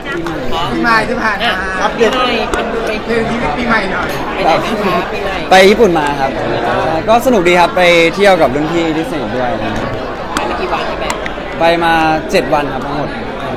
ปีใหม่ที่ผ่านมาอัปเดตเพลงที่ปีใหม่หน่อยไปญี่ปุ่นมาครับก็สนุกดีครับไปเที่ยวกับรุ่นพี่ที่สนิทด้วยไปมากี่วันไปมา7 วันครับทั้งหมด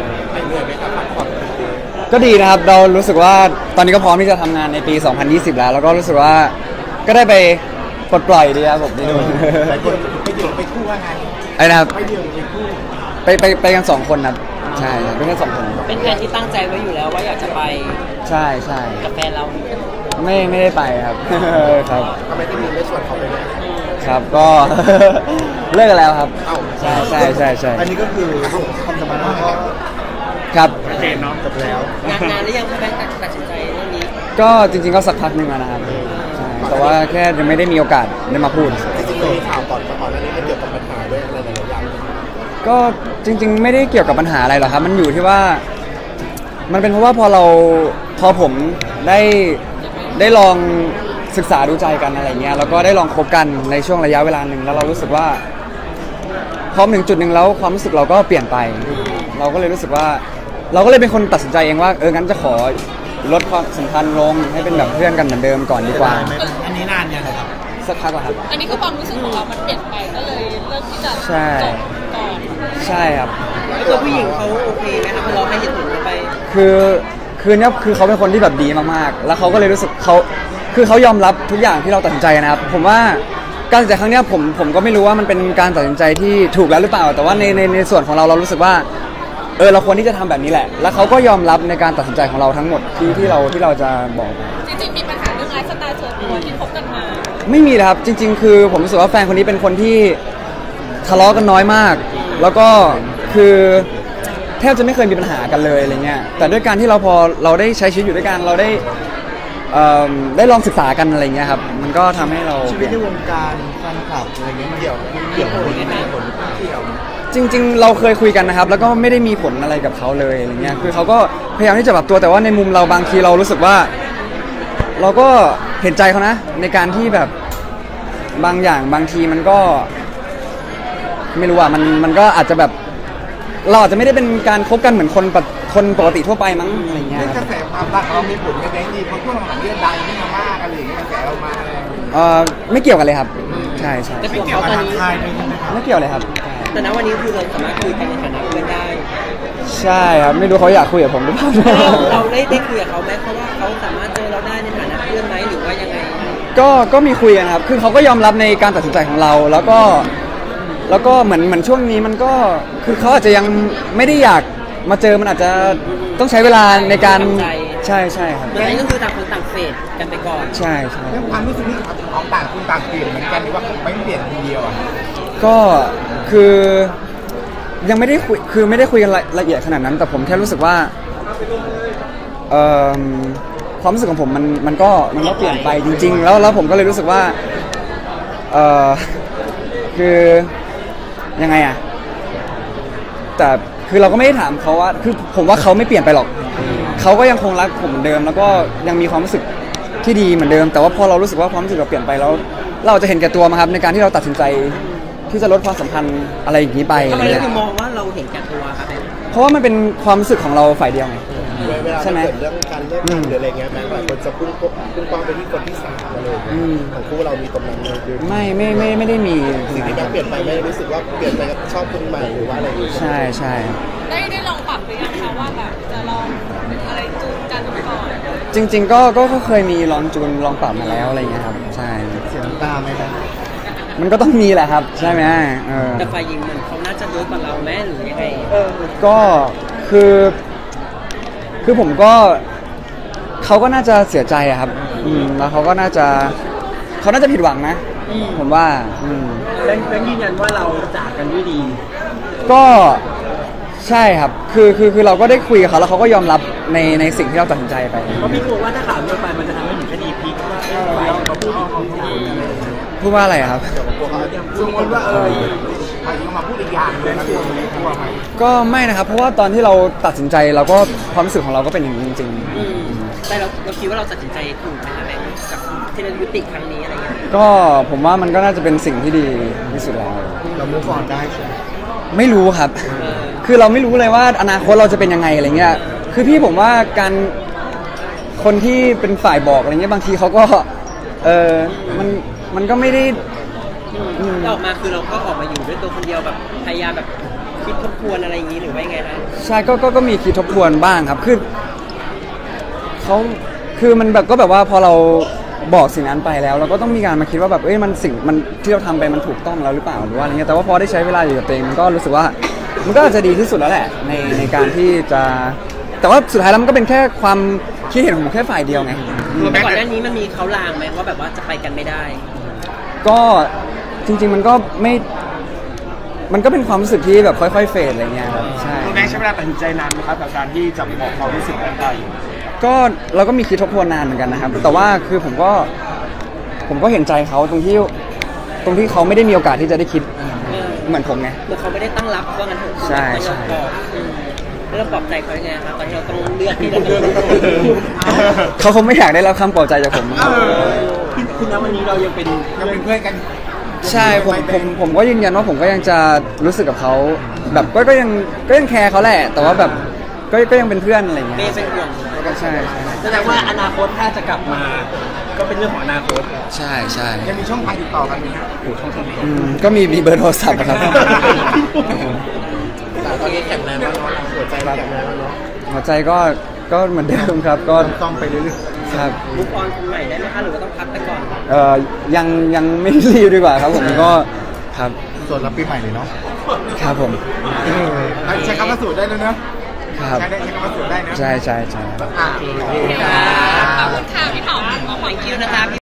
ก็ดีนะครับเรารู้สึกว่าตอนนี้ก็พร้อมที่จะทำงานในปี 2020 แล้วก็รู้สึกว่าก็ได้ไปปลดปล่อยดีครับผมที่นู่นไปเดี่ยวไปคู่ว่าไงไอ้นะครับไปเดี่ยวไปคู่ไปกัน2 คนครับใช่เป็นแค่2 คนเป็นแฟนที่ตั้งใจไว้อยู่แล้วว่าอยากจะไปใช่กับแฟนเราไม่ได้ไปครับครับทำไมที่มีไม่ชวนเขาไปด้วยครับก็เลิกกันแล้วครับใช่อันนี้ก็คือความสัมพันธ์ก็ครับชัดเจนเนาะจบแล้วงานหรือยังแฟนตัดสินใจเรื่องนี้ก็จริงๆก็สักพักหนึ่งแล้วนะครับแต่ว่าแค่ยังไม่ได้มีโอกาสได้มาพูดจริงๆมีข่าวก่อนหน้านี้มันเกี่ยวกับปัญหาด้วยอะไรหลายอย่างก็จริงๆไม่ได้เกี่ยวกับปัญหาอะไรหรอกครับมันอยู่ที่ว่ามันเป็นเพราะว่าพอผมได้ลองศึกษาดูใจกันอะไรเงี้ยแล้วก็ได้ลองคบกันในช่วงระยะเวลาหนึ่งแล้วเรารู้สึกว่าพอถึงจุดหนึ่งแล้วความรู้สึกเราก็เปลี่ยนไปเราก็เลยรู้สึกว่าเราก็เลยเป็นคนตัดสินใจเองว่างั้นจะขอลดความสัมพันธ์ลงให้เป็นแบบเพื่อนกันเหมือนเดิมก่อนดีกว่าอันนี้นานยังครับสักพักแล้วครับอันนี้คือความรู้สึกของเรามันเปลี่ยนไปก็เลยเลือกที่จะจบก่อนใช่ครับตัวผู้หญิงเขาโอเคไหมครับเราให้เหตุผลไปคือเนี่ยคือเขาเป็นคนที่แบบดีมากๆแล้วเขาก็เลยรู้สึกเขายอมรับทุกอย่างที่เราตัดสินใจนะครับผมว่าการตัดสินใจครั้งนี้ผมก็ไม่รู้ว่ามันเป็นการตัดสินใจที่ถูกแล้วหรือเปล่าแต่ว่าในส่วนของเรารู้สึกว่าเราควรที่จะทำแบบนี้แหละแล้วเขาก็ยอมรับในการตัดสินใจของเราทั้งหมดที่เราจะบอกจริงๆมีปัญหาเรื่องไลฟ์สไตล์ส่วนตัวที่คบกันมาไม่มีเลยครับจริงๆคือผมรู้สึกว่าแฟนคนนี้เป็นคนที่ทะเลาะกันน้อยมากแล้วก็คือแทบจะไม่เคยมีปัญหากันเลยอะไรเงี้ยแต่ด้วยการที่พอเราได้ใช้ชีวิตอยู่ด้วยกันเราได้ลองศึกษากันอะไรเงี้ยครับมันก็ทำให้เราชีวิตในวงการแฟนคลับอะไรเงี้ยมันเกี่ยวผลจริงๆเราเคยคุยกันนะครับแล้วก็ไม่ได้มีผลอะไรกับเขาเลยอะไรเงี้ยคือเขาก็พยายามที่จะปรับตัวแต่ว่าในมุมเราบางทีเรารู้สึกว่าเราก็เห็นใจเขานะในการที่แบบบางอย่างบางทีมันก็ไม่รู้อ่ะมันก็อาจจะแบบเราอาจจะไม่ได้เป็นการคบกันเหมือนคนปกติทั่วไปมั้งอะไรเงี้ยกระแสความรักเรามีผลในดีเพราะช่วงหลังเรื่องดังนี่มากอะไรอย่างเงี้ยกระแสเรามาไม่เกี่ยวกันเลยครับใช่ไม่เกี่ยวกับทางไม่เกี่ยวเลยครับแต่ณวันนี้คือเราสามารถคุยกันในฐานะเพื่อนได้ใช่ครับไม่รู้เขาอยากคุยกับผมหรือเปล่าเราได้คุยกับเขาไหมเพราะว่าเขาสามารถเจอเราได้ในฐานะเพื่อนไหมหรือว่ายังไงก็มีคุยกันครับคือเขาก็ยอมรับในการตัดสินใจของเราแล้วก็เหมือนช่วงนี้มันก็คือเขาอาจจะยังไม่ได้อยากมาเจอมันอาจจะต้องใช้เวลาในการใช่ครับอันนี้ก็คือต่างคนต่างเฟดกันไปก่อนใช่เรื่องความรู้สึกนี่ของต่างคนต่างเปลี่ยนเหมือนกันหรือว่าไม่เปลี่ยนทีเดียวอ่ะก็คือยังไม่ได้คุยคือไม่ได้คุยกันละเอียดขนาดนั้นแต่ผมแค่รู้สึกว่าความรู้สึกของผมมันก็เปลี่ยนไปจริงๆแล้วผมก็เลยรู้สึกว่าคือยังไงอะแต่คือเราก็ไม่ได้ถามเขาว่าคือผมว่าเขาไม่เปลี่ยนไปหรอกเขาก็ยังคงรักผมเหมือนเดิมแล้วก็ยังมีความรู้สึกที่ดีเหมือนเดิมแต่ว่าพอเรารู้สึกว่าความรู้สึกเราเปลี่ยนไปแล้วเราจะเห็นแก่ตัวมั้งครับในการที่เราตัดสินใจที่จะลดความสัมพันธ์อะไรอย่างนี้ไปทำไมเราถึงมองว่าเราเห็นแก่ตัวครับเพราะว่ามันเป็นความรู้สึกของเราฝ่ายเดียวไงใช่ไหมเรื่องการเลิกกันหรืออะไรเงี้ยแม้หลายคนจะพุ่งป้องไปที่คนที่3อะไรของคู่เรามีตรงนั้นไม่ได้มีสิ่งที่เปลี่ยนไปไม่รู้สึกว่าเปลี่ยนไปกับชอบคนใหม่หรือว่าอะไรใช่ได้ลองปรับหรือยังคะว่าแบบจะลองอะไรจูนกันก่อนจริงๆก็เคยมีลองจูนลองปรับมาแล้วอะไรเงี้ยครับใช่เสียงตาไหมครับมันก็ต้องมีแหละครับใช่ไหมแต่ฝ่ายหญิงมันเขาน่าจะรู้กว่าเราแม่หรือยังไงก็คือผมก็เขาก็น่าจะเสียใจอะครับแล้วเขาน่าจะผิดหวังนะผมว่าแล้วยืนยันว่าเราจากกันด้วยดีก็ใช่ครับคือเราก็ได้คุยกับเขาแล้วเขาก็ยอมรับในสิ่งที่เราตัดสินใจไปเพราะพี่กลัวว่าถ้าข่าวนี้ไปมันจะทำให้เหมือนคดีพลิกว่าเขาพูดว่าอะไรครับสมมติว่าใครมาพูดอีกอย่างเลยนะกลัวไหมก็ไม่นะครับเพราะว่าตอนที่เราตัดสินใจเราก็ความรู้สึกของเราก็เป็นอย่างนี้จริงๆแต่เราคิดว่าเราตัดสินใจถูกไหมคะกับที่เรายุติครั้งนี้อะไรเงี้ยก็ผมว่ามันก็น่าจะเป็นสิ่งที่ดีที่สุดแล้วเราไม่ฟอนได้ใช่ไหมไม่รู้ครับคือเราไม่รู้เลยว่าอนาคตเราจะเป็นยังไงอะไรเงี้ยคือพี่ผมว่าการคนที่เป็นฝ่ายบอกอะไรเงี้ยบางทีเขาก็มันก็ไม่ได้แล้วออกมาคือเราก็ออกมาอยู่ด้วยตัวคนเดียวแบบพยายามแบบคิดทบทวนอะไรอย่างนี้หรือว่าไงคะใช่ก็มีคิดทบทวนบ้างครับคือมันแบบก็แบบว่าพอเราบอกสิ่งนั้นไปแล้วเราก็ต้องมีการมาคิดว่าแบบมันสิ่งมันที่เราทำไปมันถูกต้องแล้วหรือเปล่าหรือว่าอะไรเงี้ยแต่ว่าพอได้ใช้เวลาอยู่กับตัวเองมันก็รู้สึกว่ามันก็อาจจะดีที่สุดแล้วแหละในการที่จะแต่ว่าสุดท้ายแล้วมันก็เป็นแค่ความคิดเห็นของผมแค่ฝ่ายเดียวไงแต่ก่อนหน้านี้มันมีเขาลางไหมว่าแบบว่าจะไปกันไม่ได้ก็จริงๆมันก็ไม่มันก็เป็นความรู้สึกที่แบบค่อยๆเฟดอะไรเงี้ยครับใช่คุณแม่ใช้เวลาตัดสินใจนานไหมครับกับการที่จะบอกความรู้สึกนั้นไปก็เราก็มีคิดทบทวนนานเหมือนกันนะครับแต่ว่าคือผมก็เห็นใจเขาตรงที่เขาไม่ได้มีโอกาสที่จะได้คิดเหมือนผมไงคือเขาไม่ได้ตั้งรับว่างั้นเถอะใช่แล้วเราปลอบใจเขายังไงครับตอนที่เราต้องเลือกที่จะเขาคงไม่อยากได้รับคำปลอบใจจากผมคุณนะวันนี้เรายังเป็นเพื่อนกันใช่ผมก็ยืนยันว่าผมก็ยังจะรู้สึกกับเขาแบบก็ยังแคร์เขาแหละแต่ว่าแบบก็ยังเป็นเพื่อนอะไรอย่างเงี้ยเป็นห่วงก็ใช่แสดงว่าอนาคตถ้าจะกลับมาก็เป็นเรื่องของอนาคตใช่ยังมีช่องทางติดต่อกันไหมครับช่องทางก็มีเบอร์โทรศัพท์ครับตอนนี้แข็งแรงแล้วเนาะหัวใจแข็งแรงแล้วเนาะหัวใจก็เหมือนเดิมครับก็ต้องไปเรื่อยๆครับมุกออนคนใหม่ได้ไหมคะหรือว่าต้องพักไปก่อนยังไม่รีบดีกว่าครับผมก็ครับส่วนรับปีใหม่เลยเนาะครับผมใช้คำว่าสูตรได้แล้วนะครับใช้คำว่าสูตรได้นะใช่ขอบคุณค่ะพี่หอมขอขอบคุณนะครับ